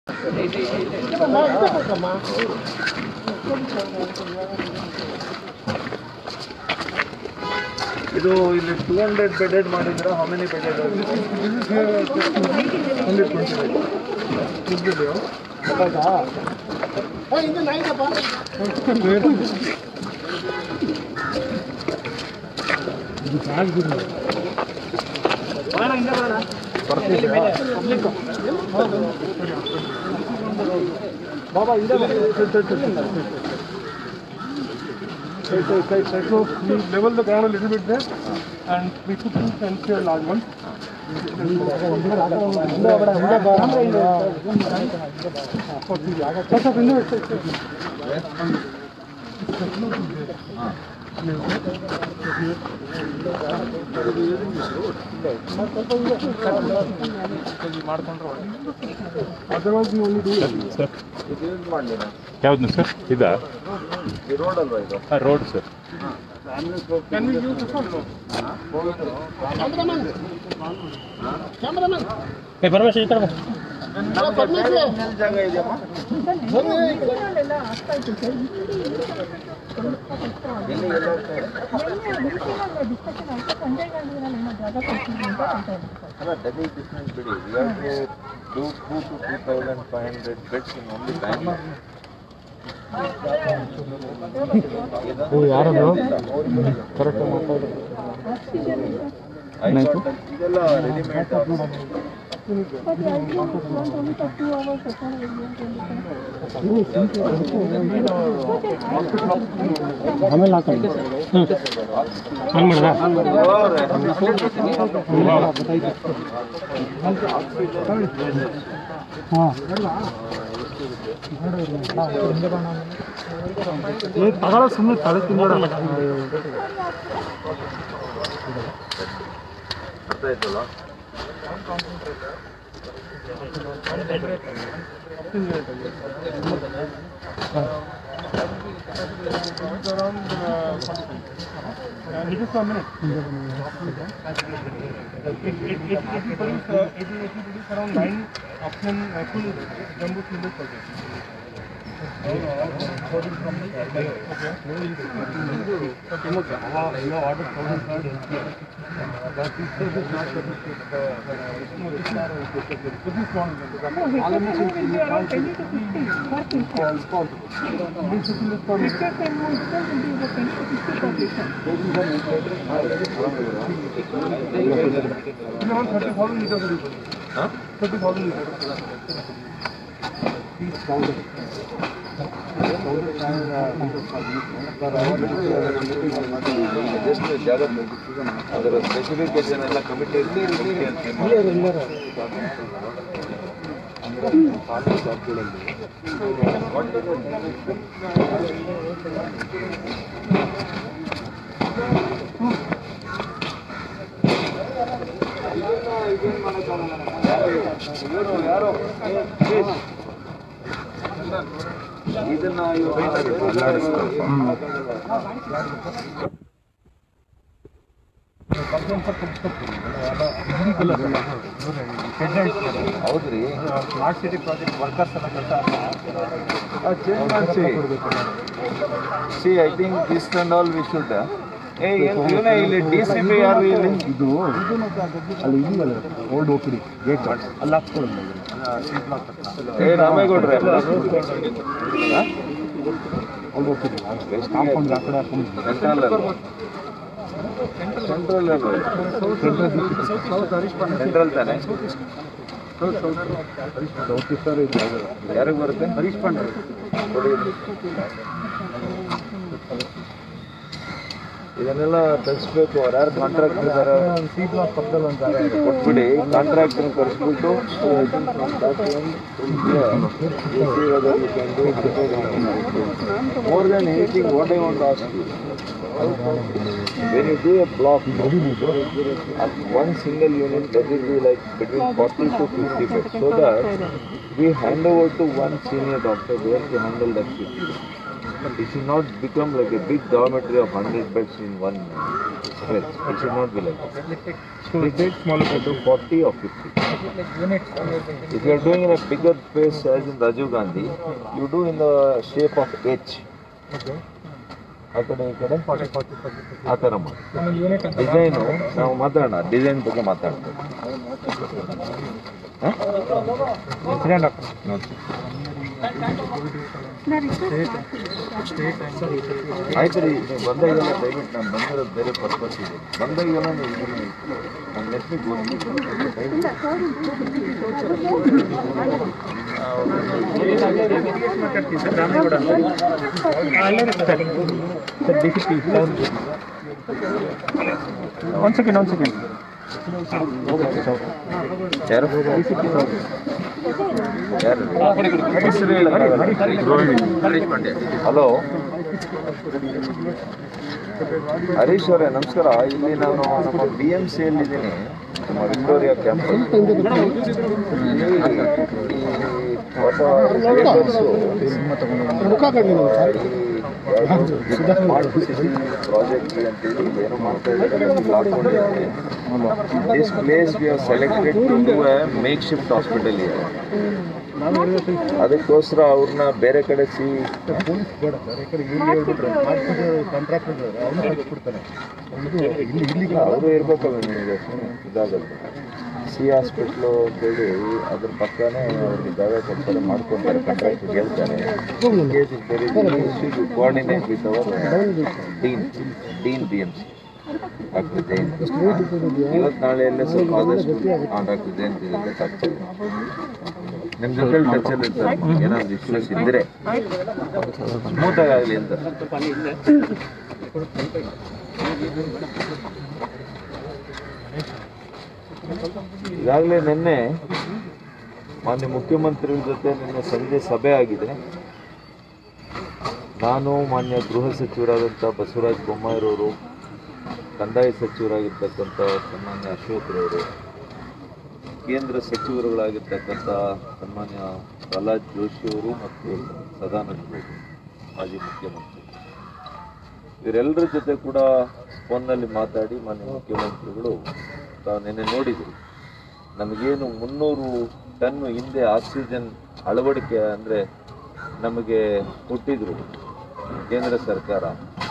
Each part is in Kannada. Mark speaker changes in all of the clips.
Speaker 1: ಇದು ಇಲ್ಲಿ 200 ಬೆಡೆಡ್ ಮಾಡಿದ್ರೆ ಹೌ ಮೆನಿ ಬೆಡೆಡ್? ಬಾಬಾ So we level the ground a little bit there and we put two fence here, large ones. Otherwise we only do sir. ಯಾವ್ದು ಸರ್? ಇದಾ ರೋಡ್ ಅಲ್ವಾ ಇದು? Road sir. Can we use this one? Cameraman. Hey, permission ikkada. ಜಾಗ ಇದೆಯಮ್ಮ? ಎಲ್ಲ ಆಗ್ತಾ ಇತ್ತು ಸರ್. ಎಲ್ಲಿ ಎಲ್ಲ ಆಗ್ತಾ ಇದೆ? ಡಿಸ್ಕಷನ್ ಆಯ್ತು. ಸಂಜಯ್ ಗಾಂಧಿನಲ್ಲಿ ಏನೋ ಜಾಗ ಕೊಡ್ತೀವಿ ಅಂತ ಹೇಳ್ತಾ ಇದ್ದಾರೆ. ಅಲ್ಲ, that is different ಬಿಡಿ. We have to do 2 to 2,500 beds in only Bangalore. ಯಾರದು ಕರೆಕ್ಟ್ ಮಾತಾಡಿ ಇದೆಲ್ಲ ರೆಡಿಮೇಡ್ ಆಮೇಲೆ ಹಾಕಿ ತಗೊಳ ಸುಮ್ಮನೆ ತಲೆ ತಿನ್ನೋಣ ಅರ್ಥ ಆಯ್ತಲ್ಲ. around 9 option full jumbo single project. ಅದರ ಸ್ಪೆಸಿಫಿಕೇಶನ್ ಎಲ್ಲ ಕಮಿಟಿ ಯಾರೋ ಇದನ್ನ ಹೌದ್ರಿ. ಸ್ಮಾರ್ಟ್ ಸಿಟಿ ಪ್ರಾಜೆಕ್ಟ್ ವರ್ಕರ್ಸ್ ಎಲ್ಲ ಕೆಲಸ ಚೇಂಜ್ ಮಾಡಿಸಿ. See I think this and all we should. ಇವನೇ ಇಲ್ಲಿ DCP ಯಾರು ಇಲ್ಲಿ? ಇದು ಅಲ್ಲಿ ಇದೆಯಲ್ಲ ಓಲ್ಡ್ OPD ಗೇಟ್ ಅಲ್ಲಿ ಹಾಕ್ಸ್ಕೊಳ್ಳೋದು. ರಾಮೇಗೌಡ್ರೆ ಓಲ್ಡ್ OPD ಕಾಂಪೌಂಡ್ ಆ ಕಡೆ ಹಾಕೊಂಡು ಸೆಂಟ್ರಲ್ ತಾನೆ. ಯಾರಿಗೆ ಬರುತ್ತೆ? ಹರೀಶ್ ಪಾಂಡ್ರೆ ಇದನ್ನೆಲ್ಲ ತೆಗಿಸ್ಬೇಕು. ಅವ್ರು ಯಾರು ಕಾಂಟ್ರಾಕ್ಟರ್ ಇದ್ದಾರೆ ಸಿ ಬ್ಲಾಕ್ ಪಕ್ಕದಲ್ಲಿ ಒಂದು ಜಾಗ ಕೊಟ್ಬಿಡಿ. ಕಾಂಟ್ರಾಕ್ಟರ್ ಕರೆಸ್ಬಿಟ್ಟು more than anything what I want to ask you, when you do a block at one single unit, that will be like between 40 to 50 beds, so that we hand over to one senior doctor there to handle that 50. It should not become like a big dormitory of 100 beds in one stretch. It should not be like that. Split it smaller to 40 or 50. If you are doing in a bigger space as in Rajiv Gandhi, you do in the shape of H. ಆ ಕಡೆ ಈ ಕಡೆ ಆ ಥರ ಮಾಡಿ ಡಿಸೈನು ನಾವು ಮಾತಾಡೋಣ ಡಿಸೈನ್ ಬಗ್ಗೆ ಮಾತಾಡ್ತೀವಿ ಆಯ್ತು ರೀ ನೀವು ಬಂದಾಗೆಲ್ಲ ದಯವಿಟ್ಟು ನಾನು ಬಂದಿರೋದು ಬೇರೆ ಪರ್ಪಸ್ ಇದೆ ಬಂದಾಗೆಲ್ಲ ನೀವು ಇದನ್ನು ನನ್ನ ನೆಟ್ನಿಗೆ
Speaker 2: ಒಂದು ಸೆಕೆಂಡ್
Speaker 1: ಯಾರು ಹಲೋ ಹರೀಶ್ ಅವರೇ ನಮಸ್ಕಾರ ಇಲ್ಲಿ ನಾನು ನಮ್ಮ BMCಯಲ್ಲಿ ಇದ್ದೀನಿ ನಮ್ಮ ವಿಕ್ಟೋರಿಯಾ ಕ್ಯಾಂಪಸ್ ಪ್ರಾಜೆಕ್ಟ್ ಅಂತೇಳಿ ಏನೋ ಮಾಡ್ತಾ ಇದ್ದಾರೆ this place we have selected to do a makeshift hospital ಇದೆ ಅದಕ್ಕೋಸ್ಕರ ಅವ್ರನ್ನ ಬೇರೆ ಕಡೆ ಅವರು ಇರ್ಬೇಕಲ್ಲ ನಿಮಗೆ ಇದಾಗಲ್ಲ ಹಾಸ್ಪಿಟ್ಲು ಅಂತೇಳಿ ಅದ್ರ ಪಕ್ಕನೇ ಅವ್ರಿಗೆ ಜಾಗ ಕೊಡ್ತಾರೆ ಮಾಡ್ಕೊತಾರೆ ಕಾಂಟ್ರಾಕ್ಟ್ ಹೇಳ್ತಾರೆ coordinate with our dean BMC doctor Jayant ಇವತ್ತು ನಾಳೆ ಎಲ್ಲ ಸ್ವಲ್ಪ ಆದಷ್ಟು ಡಾಕ್ಟರ್ ಜಯಂತ್ ಜೊತೆ ಟಚ್ ನಿಮ್ಮ ಜೊತೆ ಟಚಲ್ಲಿ ಇರ್ತಾರೆ ಏನಾದ್ರು ಇಶ್ಯೂಸ್ ಇದ್ದರೆ ಸ್ಮೂತಾಗಿ ಆಗಲಿ ಅಂತ ಈಗಾಗಲೇ ನಿನ್ನೆ ಮಾನ್ಯ ಮುಖ್ಯಮಂತ್ರಿಗಳ ಜೊತೆ ನಿನ್ನೆ ಸಂಜೆ ಸಭೆ ಆಗಿದೆ ನಾನು ಮಾನ್ಯ ಗೃಹ ಸಚಿವರಾದಂಥ ಬಸವರಾಜ ಬೊಮ್ಮಾಯಿರವರು ಕಂದಾಯ ಸಚಿವರಾಗಿರ್ತಕ್ಕಂಥ ಸನ್ಮಾನ್ಯ ಅಶೋಕ್ರವರು ಕೇಂದ್ರ ಸಚಿವರುಗಳಾಗಿರ್ತಕ್ಕಂಥ ಸನ್ಮಾನ್ಯ ಪ್ರಹ್ಲಾದ್ ಜೋಶಿಯವರು ಮತ್ತು ಸದಾನಂದ ಗೌಡರು ಮಾಜಿ ಮುಖ್ಯಮಂತ್ರಿ ಇವರೆಲ್ಲರ ಜೊತೆ ಕೂಡ ಫೋನ್ನಲ್ಲಿ ಮಾತಾಡಿ ಮಾನ್ಯ ಮುಖ್ಯಮಂತ್ರಿಗಳು ತಾವು ನಿನ್ನೆ ನೋಡಿದರು ನಮಗೇನು 300 ಟನ್ ಹಿಂದೆ ಆಕ್ಸಿಜನ್ ಅಳವಡಿಕೆ ಅಂದರೆ ನಮಗೆ ಕೊಟ್ಟಿದ್ರು ಕೇಂದ್ರ ಸರ್ಕಾರ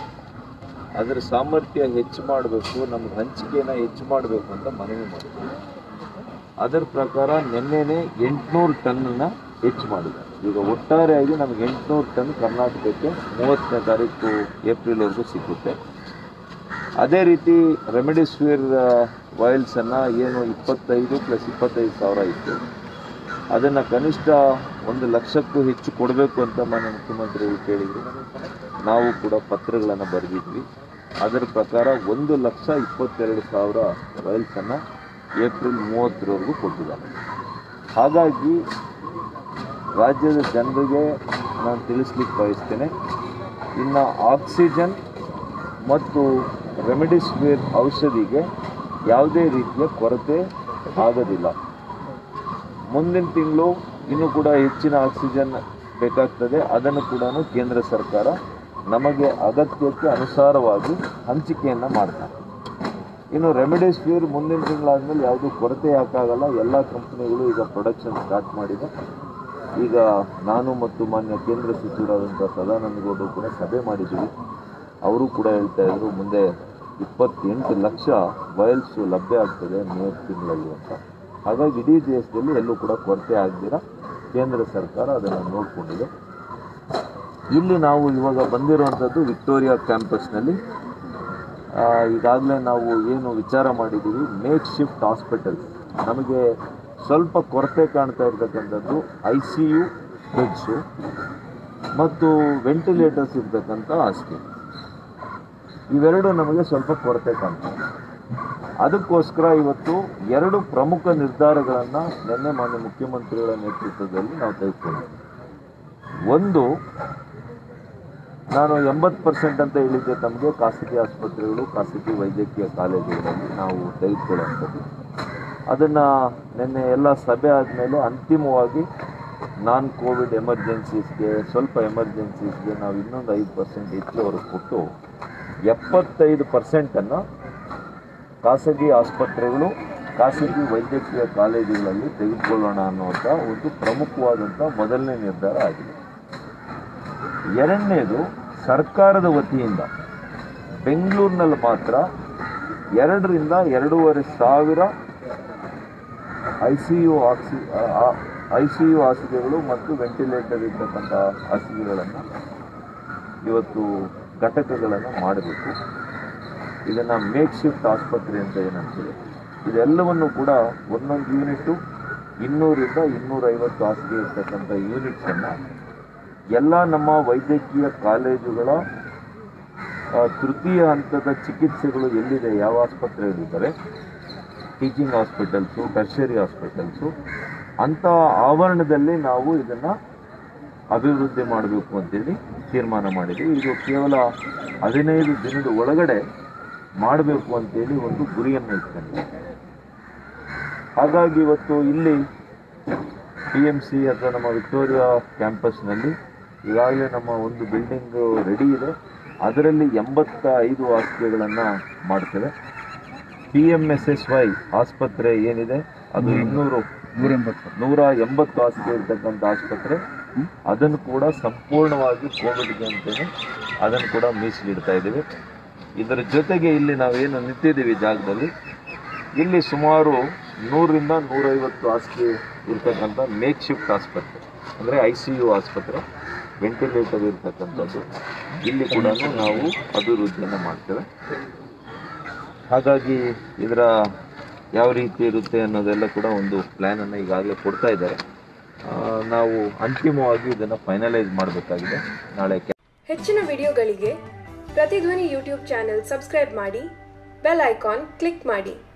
Speaker 1: ಅದರ ಸಾಮರ್ಥ್ಯ ಹೆಚ್ಚು ಮಾಡಬೇಕು ನಮಗೆ ಹಂಚಿಕೆಯನ್ನು ಹೆಚ್ಚು ಮಾಡಬೇಕು ಅಂತ ಮನವಿ ಮಾಡಿದ್ರು ಅದರ ಪ್ರಕಾರ ನಿನ್ನೆನೇ 800 ಟನ್ನನ್ನು ಹೆಚ್ಚು ಮಾಡಿದ್ದಾರೆ ಈಗ ಒಟ್ಟಾರೆಯಾಗಿ ನಮಗೆ 800 ಟನ್ ಕರ್ನಾಟಕಕ್ಕೆ 30ನೇ ತಾರೀಕು ಏಪ್ರಿಲ್ವರೆಗೂ ಸಿಗುತ್ತೆ ಅದೇ ರೀತಿ ರೆಮಿಡಿಸಿವಿರ್ ವಾಯಿಲ್ಸನ್ನು ಏನು 25 + 25,000 ಇತ್ತು ಅದನ್ನು ಕನಿಷ್ಠ 1 ಲಕ್ಷಕ್ಕೂ ಹೆಚ್ಚು ಕೊಡಬೇಕು ಅಂತ ಮಾನ್ಯ ಮುಖ್ಯಮಂತ್ರಿಗಳು ಕೇಳಿದರು ನಾವು ಕೂಡ ಪತ್ರಗಳನ್ನು ಬರೆದಿದ್ವಿ ಅದರ ಪ್ರಕಾರ 1,22,000 ವಾಯಿಲ್ಸನ್ನು ಏಪ್ರಿಲ್ 30ರವರೆಗೂ ಕೊಟ್ಟಿದ್ದಾರೆ ಹಾಗಾಗಿ ರಾಜ್ಯದ ಜನರಿಗೆ ನಾನು ತಿಳಿಸ್ಲಿಕ್ಕೆ ಬಯಸ್ತೇನೆ ಇನ್ನು ಆಕ್ಸಿಜನ್ ಮತ್ತು ರೆಮಿಡಿಸಿವಿರ್ ಔಷಧಿಗೆ ಯಾವುದೇ ರೀತಿಯ ಕೊರತೆ ಆಗೋದಿಲ್ಲ ಮುಂದಿನ ತಿಂಗಳು ಇನ್ನೂ ಕೂಡ ಹೆಚ್ಚಿನ ಆಕ್ಸಿಜನ್ ಬೇಕಾಗ್ತದೆ ಅದನ್ನು ಕೂಡ ಕೇಂದ್ರ ಸರ್ಕಾರ ನಮಗೆ ಅಗತ್ಯಕ್ಕೆ ಅನುಸಾರವಾಗಿ ಹಂಚಿಕೆಯನ್ನು ಮಾಡ್ತಾರೆ ಇನ್ನು ರೆಮಿಡಿಸಿವಿರ್ ಮುಂದಿನ ತಿಂಗಳಾದಮೇಲೆ ಯಾವುದೂ ಕೊರತೆ ಯಾಕಾಗಲ್ಲ ಎಲ್ಲ ಕಂಪ್ನಿಗಳು ಈಗ ಪ್ರೊಡಕ್ಷನ್ ಸ್ಟಾರ್ಟ್ ಮಾಡಿದೆ ಈಗ ನಾನು ಮತ್ತು ಮಾನ್ಯ ಕೇಂದ್ರ ಸಚಿವರಾದಂಥ ಸದಾನಂದ ಗೌಡರು ಕೂಡ ಸಭೆ ಮಾಡಿದ್ದೀವಿ ಅವರು ಕೂಡ ಹೇಳ್ತಾ ಇದ್ರು ಮುಂದೆ 28 ಲಕ್ಷ ವಯಲ್ಸು ಲಭ್ಯ ಆಗ್ತದೆ 30 ತಿಂಗಳಲ್ಲಿ ಅಂತ ಹಾಗಾಗಿ ಇಡೀ ದೇಶದಲ್ಲಿ ಎಲ್ಲೂ ಕೂಡ ಕೊರತೆ ಆಗದಿರ ಕೇಂದ್ರ ಸರ್ಕಾರ ಅದನ್ನು ನೋಡಿಕೊಂಡಿದೆ ಇಲ್ಲಿ ನಾವು ಇವಾಗ ಬಂದಿರುವಂಥದ್ದು ವಿಕ್ಟೋರಿಯಾ ಕ್ಯಾಂಪಸ್ನಲ್ಲಿ ಈಗಾಗಲೇ ನಾವು ಏನು ವಿಚಾರ ಮಾಡಿದ್ದೀವಿ ಮೇಕ್ ಶಿಫ್ಟ್ ಹಾಸ್ಪಿಟಲ್ ನಮಗೆ ಸ್ವಲ್ಪ ಕೊರತೆ ಕಾಣ್ತಾ ಇರ್ತಕ್ಕಂಥದ್ದು ICU ಬೆಡ್ಸು ಮತ್ತು ವೆಂಟಿಲೇಟರ್ಸ್ ಇರ್ತಕ್ಕಂಥ ಹಾಸಿಗೆ ಇವೆರಡು ನಮಗೆ ಸ್ವಲ್ಪ ಕೊರತೆ ಕಾಣ್ತದೆ ಅದಕ್ಕೋಸ್ಕರ ಇವತ್ತು 2 ಪ್ರಮುಖ ನಿರ್ಧಾರಗಳನ್ನು ನಿನ್ನೆ ಮಾನ್ಯ ಮುಖ್ಯಮಂತ್ರಿಗಳ ನೇತೃತ್ವದಲ್ಲಿ ನಾವು ತೆಗೆದುಕೊಂಡಿದ್ದೀವಿ ಒಂದು ನಾನು 80% ಅಂತ ಹೇಳಿದ್ದೆ ತಮಗೆ ಖಾಸಗಿ ಆಸ್ಪತ್ರೆಗಳು ಖಾಸಗಿ ವೈದ್ಯಕೀಯ ಕಾಲೇಜುಗಳಲ್ಲಿ ನಾವು ತೆಗೆದುಕೊಳ್ಳುವಂಥದ್ದು ಅದನ್ನು ನಿನ್ನೆ ಎಲ್ಲ ಸಭೆ ಆದಮೇಲೆ ಅಂತಿಮವಾಗಿ ನಾನ್ ಕೋವಿಡ್ ಎಮರ್ಜೆನ್ಸೀಸ್ಗೆ, ಸ್ವಲ್ಪ ಎಮರ್ಜೆನ್ಸೀಸ್ಗೆ ನಾವು ಇನ್ನೊಂದು 5% ಹೆಚ್ಚುವರೆಗೆ ಕೊಟ್ಟು 75% ಖಾಸಗಿ ಆಸ್ಪತ್ರೆಗಳು, ಖಾಸಗಿ ವೈದ್ಯಕೀಯ ಕಾಲೇಜುಗಳಲ್ಲಿ ತೆಗೆದುಕೊಳ್ಳೋಣ ಅನ್ನುವಂಥ ಒಂದು ಪ್ರಮುಖವಾದಂಥ ಮೊದಲನೇ ನಿರ್ಧಾರ ಆಗಿದೆ. ಎರಡನೇದು, ಸರ್ಕಾರದ ವತಿಯಿಂದ ಬೆಂಗಳೂರಿನಲ್ಲಿ ಮಾತ್ರ 2 ರಿಂದ 2.5 ಸಾವಿರ ICU ಹಾಸಿಗೆಗಳು ಮತ್ತು ವೆಂಟಿಲೇಟರ್ ಇರ್ತಕ್ಕಂಥ ಹಾಸಿಗೆಗಳನ್ನು ಇವತ್ತು ಘಟಕಗಳನ್ನು ಮಾಡಬೇಕು. ಇದನ್ನು ಮೇಕ್ ಶಿಫ್ಟ್ ಆಸ್ಪತ್ರೆ ಅಂತ ಏನಂತೀವಿ. ಇದೆಲ್ಲವನ್ನು ಕೂಡ ಒಂದೊಂದು ಯೂನಿಟು 200 ರಿಂದ 250 ಹಾಸಿಗೆ ಇರ್ತಕ್ಕಂಥ ಯೂನಿಟ್ಸನ್ನು ಎಲ್ಲ ನಮ್ಮ ವೈದ್ಯಕೀಯ ಕಾಲೇಜುಗಳ ತೃತೀಯ ಹಂತದ ಚಿಕಿತ್ಸೆಗಳು ಎಲ್ಲಿದೆ, ಯಾವ ಆಸ್ಪತ್ರೆಗಳಿದ್ದಾರೆ, ಟೀಚಿಂಗ್ ಹಾಸ್ಪಿಟಲ್ಸು, ಟರ್ಷರಿ ಹಾಸ್ಪಿಟಲ್ಸು, ಅಂಥ ಆವರಣದಲ್ಲಿ ನಾವು ಇದನ್ನು ಅಭಿವೃದ್ಧಿ ಮಾಡಬೇಕು ಅಂತೇಳಿ ತೀರ್ಮಾನ ಮಾಡಿದ್ದೀವಿ. ಇದು ಕೇವಲ 15 ದಿನದ ಒಳಗಡೆ ಮಾಡಬೇಕು ಅಂತೇಳಿ ಒಂದು ಗುರಿಯನ್ನು ಇಟ್ಕೊಂಡಿದೆ. ಹಾಗಾಗಿ ಇವತ್ತು ಇಲ್ಲಿ PMC ಅಥವಾ ನಮ್ಮ ವಿಕ್ಟೋರಿಯಾ ಕ್ಯಾಂಪಸ್ನಲ್ಲಿ ಈಗಾಗಲೇ ನಮ್ಮ ಒಂದು ಬಿಲ್ಡಿಂಗು ರೆಡಿ ಇದೆ. ಅದರಲ್ಲಿ 85 ಹಾಸಿಗೆಗಳನ್ನು ಮಾಡ್ತೇವೆ. PMSSY ಆಸ್ಪತ್ರೆ ಏನಿದೆ ಅದು 180 ಹಾಸಿಗೆ ಇರ್ತಕ್ಕಂಥ ಆಸ್ಪತ್ರೆ, ಅದನ್ನು ಕೂಡ ಸಂಪೂರ್ಣವಾಗಿ ಕೋವಿಡ್ಗೆ ಅಂತಲೇ ಅದನ್ನು ಕೂಡ ಮೀಸಲಿಡ್ತಾ ಇದ್ದೀವಿ. ಇದರ ಜೊತೆಗೆ ಇಲ್ಲಿ ನಾವೇನು ನಿಂತಿದ್ದೀವಿ ಜಾಗದಲ್ಲಿ, ಇಲ್ಲಿ ಸುಮಾರು 100 ರಿಂದ 150 ಹಾಸಿಗೆ ಇರ್ತಕ್ಕಂಥ ಮೇಕ್ ಶಿಫ್ಟ್ ಆಸ್ಪತ್ರೆ, ಅಂದರೆ ICU ಆಸ್ಪತ್ರೆ, ವೆಂಟಿಲೇಟರ್ ಇರ್ತಕ್ಕಂಥದ್ದು, ಇಲ್ಲಿ ಕೂಡ ನಾವು ಅಭಿವೃದ್ಧಿಯನ್ನು ಮಾಡ್ತೇವೆ. ಹಾಗಾಗಿ ಇದರ ಯಾವ ರೀತಿ ಇರುತ್ತೆ ಅನ್ನೋದೆಲ್ಲ ಕೂಡ ಒಂದು ಪ್ಲ್ಯಾನನ್ನು ಈಗಾಗಲೇ ಕೊಡ್ತಾ ಇದ್ದಾರೆ. ನಾವು ಅಂತಿಮವಾಗಿ ಇದನ್ನು ಫೈನಲೈಸ್ ಮಾಡಬೇಕಾಗಿದೆ ನಾಳೆ.
Speaker 3: ಹೆಚ್ಚಿನ ವಿಡಿಯೋಗಳಿಗೆ ಪ್ರತಿಧ್ವನಿ ಯೂಟ್ಯೂಬ್ ಚಾನೆಲ್ ಸಬ್ಸ್ಕ್ರೈಬ್ ಮಾಡಿ, ಬೆಲ್ ಐಕಾನ್ ಕ್ಲಿಕ್ ಮಾಡಿ.